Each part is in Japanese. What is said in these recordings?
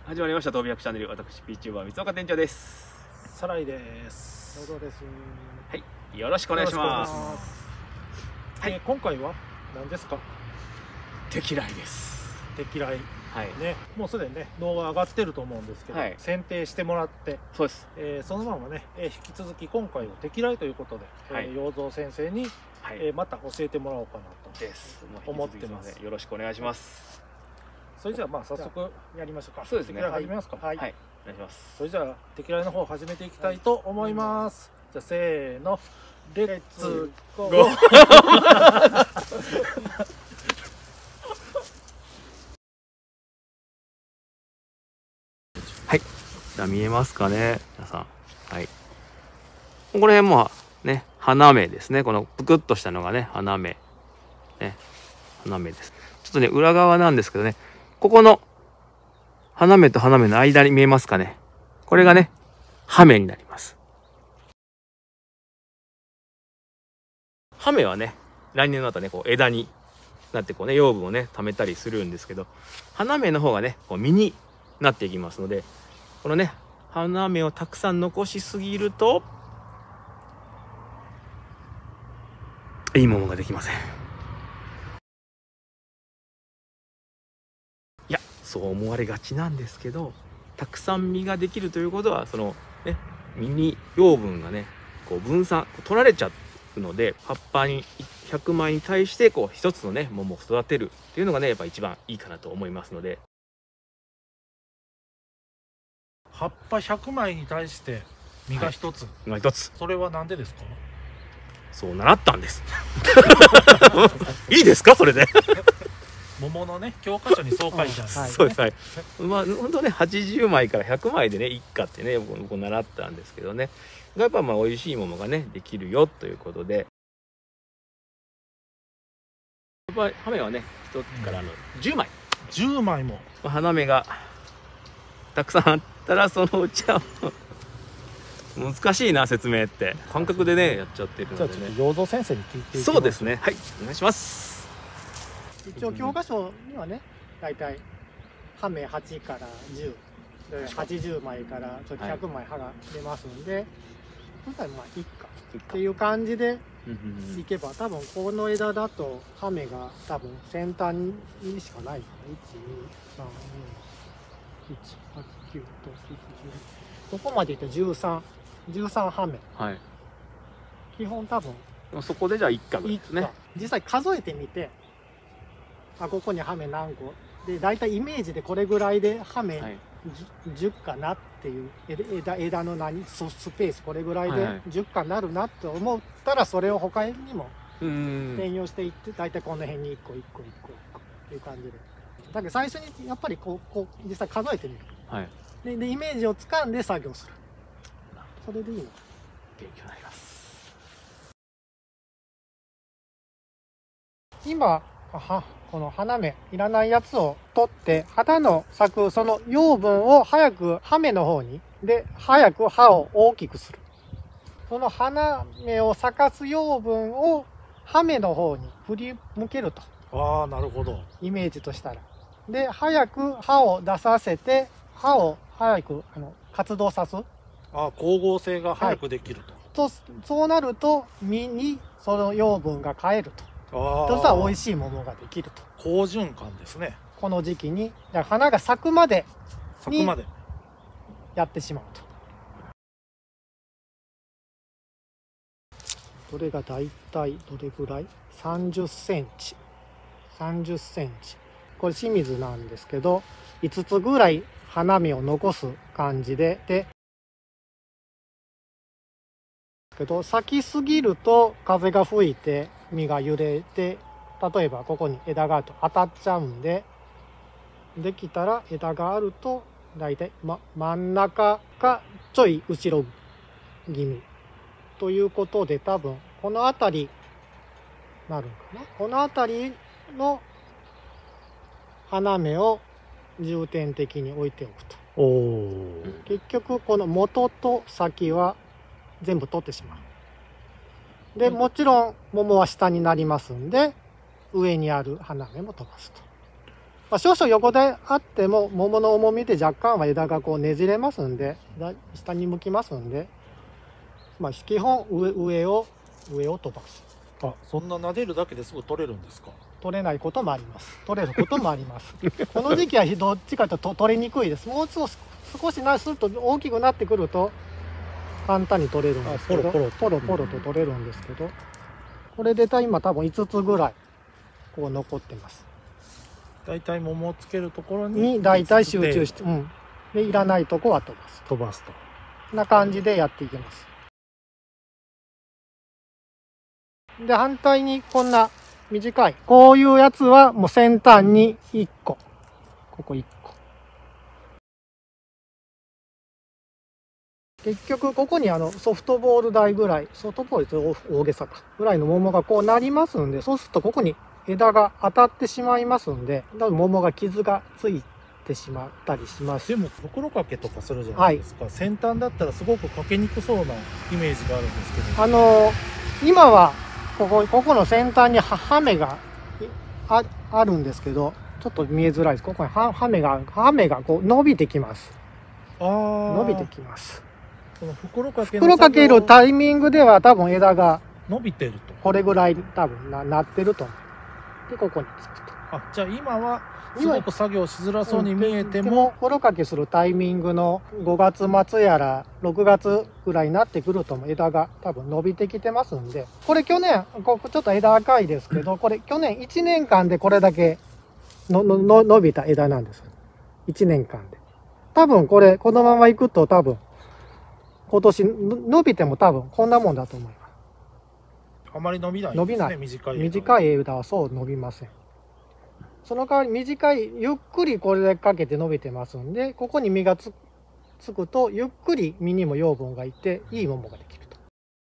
始まりました東美薬チャンネル、私 PTuber 三岡店長です。 サライです。 どうぞです。 はい、よろしくお願いします。 はい、今回は何ですか？ 敵雷です。 敵雷。 はいね、もうすでにね動画上がってると思うんですけど、 はい、 選定してもらって、 そうです。 そのままね、引き続き今回は敵雷ということで、 はい、 陽三先生に、 はい、 また教えてもらおうかなと思ってます。 よろしくお願いします。 それじゃあまあ早速やりましょうか。 そうですね。 敵雷始めますか。 はい、はい、お願いします。 それじゃあ敵雷の方始めていきたいと思います。じゃあせーの、レッツゴー。 はい、じゃあ見えますかね、皆さん。はい。この辺もね、花芽ですね。このぷくっとしたのがね、花芽。ね、花芽です。ちょっとね、裏側なんですけどね、ここの花芽と花芽の間に見えますかね。これがね、葉芽になります。葉芽はね、来年の後ね、こう枝になってこうね、養分をね、溜めたりするんですけど、花芽の方がね、こう実になっていきますので、このね、花芽をたくさん残しすぎると、いいものができません。いや、そう思われがちなんですけど、たくさん実ができるということは、そのね、実に養分がね、こう分散、取られちゃうので、葉っぱに100枚に対してこう一つのね、桃を育てるっていうのがね、やっぱ一番いいかなと思いますので。 葉っぱ100枚に対して実が1つ、 はい、1つ。 それは何でですか？ そう習ったんです。いいですかそれで？ 桃のね教科書にそう書いてある、 はい、そうです。はい。まあ本当ね80枚から100枚でね一果ってね僕習ったんですけどね。やっぱまあ美味しい桃がねできるよということで。やっぱ花芽はね1つから10枚。 10枚も花芽がたくさんあったらそのうちは難しいな説明って感覚でねやっちゃってるのでね。 じゃあちょっと陽三先生に聞いていきます。 そうですね。はいお願いします。 一応教科書にはね、だいたい葉芽8から10、80枚からちょっと100枚葉が出ますんで、今回まあ1果っていう感じでいけば、多分この枝だと葉芽が多分先端にしかないかな。1、2、3、4、1、8、9、10、ここまでいって13葉芽。 はい。 基本多分そこでじゃあ1果ですね。 実際数えてみて、ここに葉芽何個で、だいたいイメージでこれぐらいで葉芽10かなっていう、枝のスペースこれぐらいで10かなるなって思ったら、それを他にも転用していって、だいたいこの辺に1個1個1個っていう感じで。だけど最初にやっぱりこう実際数えてみる、はい、でイメージをつかんで作業する。それでいいの。 勉強になります。 今この花芽いらないやつを取って花の咲くその養分を早く葉芽の方にで早く葉を大きくする。その花芽を咲かす養分を葉芽の方に振り向けると。 ああなるほど。 イメージとしたら。で早く葉を出させて葉を早く活動さす。 光合成が早くできると。 そうなると実にその養分が返ると。そしたら美味しい桃ができると。 好循環ですね。 この時期に花が咲くまでにやってしまうと。これがだいたいどれぐらい？30センチ。30センチ。これ清水なんですけど、5つぐらい花芽を残す感じで、咲きすぎると風が吹いて実が揺れて、例えばここに枝があると当たっちゃうんで、できたら枝があるとだいたい真ん中かちょい後ろ気味ということで、多分この辺りなるかな。この辺りの花芽を重点的に置いておくと。結局この元と先は全部取ってしまう。でもちろん桃は下になりますんで、上にある花芽も飛ばすと。 まあ、少々横であっても桃の重みで若干は枝がこうねじれますんで、下に向きますんで、まあ、基本上を飛ばす。 あ、そんな撫でるだけですぐ取れるんですか？ 取れないこともあります。取れることもあります。この時期はどっちかというと取れにくいです。もう少しすると大きくなってくると簡単に取れるんですけど、ポロポロと取れるんですけど、これで今多分5つぐらいこう残ってます。 大体桃をつけるところに大体集中して、でいらないとこは飛ばすと。こんな感じでやっていきます。で反対にこんな短いこういうやつはもう先端に1個、ここ1個。結局ここにソフトボール台ぐらい、ソフトボールと大げさかぐらいの桃がこうなりますんで、そうするとここに枝が当たってしまいますんで、多分桃が傷がついてしまったりします。 でも袋掛けとかするじゃないですか、先端だったらすごくかけにくそうなイメージがあるんですけど、 今はここの先端にハメがあるんですけど、ちょっと見えづらいです。ここにハメがこう伸びてきます。伸びてきます。 その袋掛けるタイミングでは多分枝が伸びてると、 これぐらい多分なってると思う。でここにつくと。 じゃあ今はすごく作業しづらそうに見えても、 袋掛けするタイミングの5月末やら6月ぐらいになってくると枝が多分伸びてきてますんで、これ去年ちょっと枝赤いですけど、これ去年1年間でこれだけ伸びた枝なんです。1年間で。多分このままいくと多分今年伸びても多分こんなもんだと思います。 あまり伸びないんですね。 短い枝はそう伸びません。その代わりゆっくりこれでかけて伸びてますんで、ここに実がつくとゆっくり実にも養分がいていい桃ができると。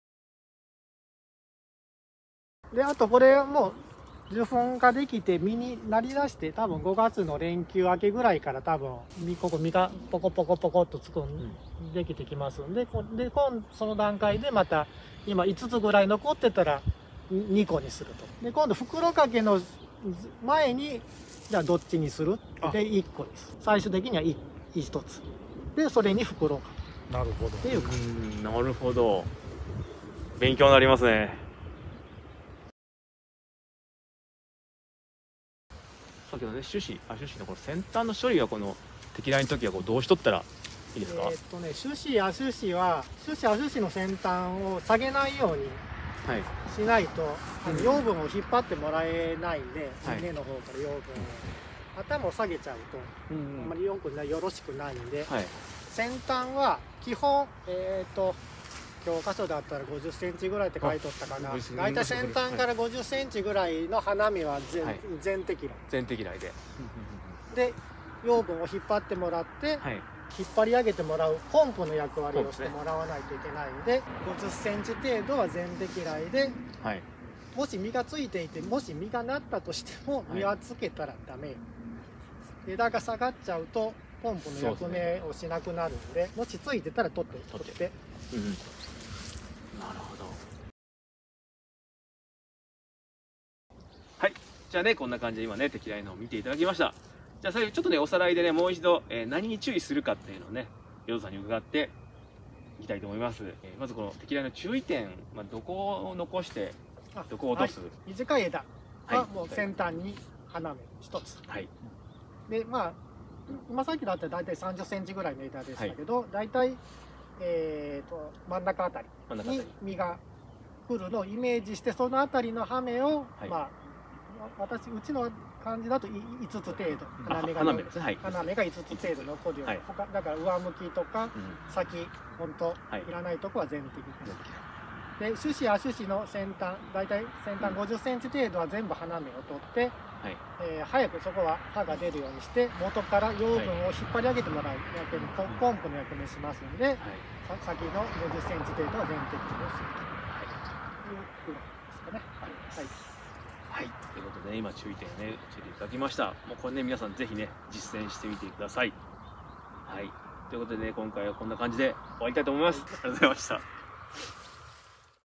であとこれもう受粉ができて実になりだして、多分5月の連休明けぐらいから多分ここ実がポコポコポコっとできてきますんで、その段階でまた今5つぐらい残ってたら2個にすると。で今度袋掛けの前にじゃあどっちにするで1個です。最終的には1つで、それに袋がなるほどっていうか。 なるほど、勉強になりますね。さっきのね種子のこの先端の処理はこの適来の時はどうしとったらいいですか？ 種子や種子の先端を下げないようにしないと、養分を引っ張ってもらえないんで、根の方から養分を頭を下げちゃうとあんまりよろしくないんで、先端は基本教科書だったら50センチぐらいって書いとったかな。大体先端から50センチぐらいの花芽は全摘来で養分を引っ張ってもらって、引っ張り上げてもらうポンプの役割をしてもらわないといけないんで、50センチ程度は全摘来で、もし実がついていて、もし実がなったとしても実はつけたらダメ。枝が下がっちゃうとポンプの役目をしなくなるんで、もしついてたら取って。 なるほど。はい、じゃあねこんな感じで今ね適来のを見ていただきました。じゃあ最後ちょっとねおさらいでねもう一度、何に注意するかっていうのをねヨウさんに伺っていきたいと思います。まずこの適来の注意点、どこを残してどこを落とす？ 短い枝はもう先端に花芽1つ。で今さっきだったら大体30センチぐらいの枝でしたけど、大体真ん中あたりに実が来るのをイメージして、そのあたりの葉芽をうちの感じだと5つ程度花芽が5つ程度残るような、だから上向きとか先本当いらないとこは全摘で、種子や種子の先端大体先端50センチ程度は全部花芽を取って、早くそこは葉が出るようにして元から養分を引っ張り上げてもらう役にポンプの役目しますので、先の50センチ程度は全摘をするというぐらいですかね。 ということで、今注意点をね教えていただきました。もうこれね皆さんぜひね実践してみてください。ということでね今回はこんな感じで終わりたいと思います。ありがとうございました。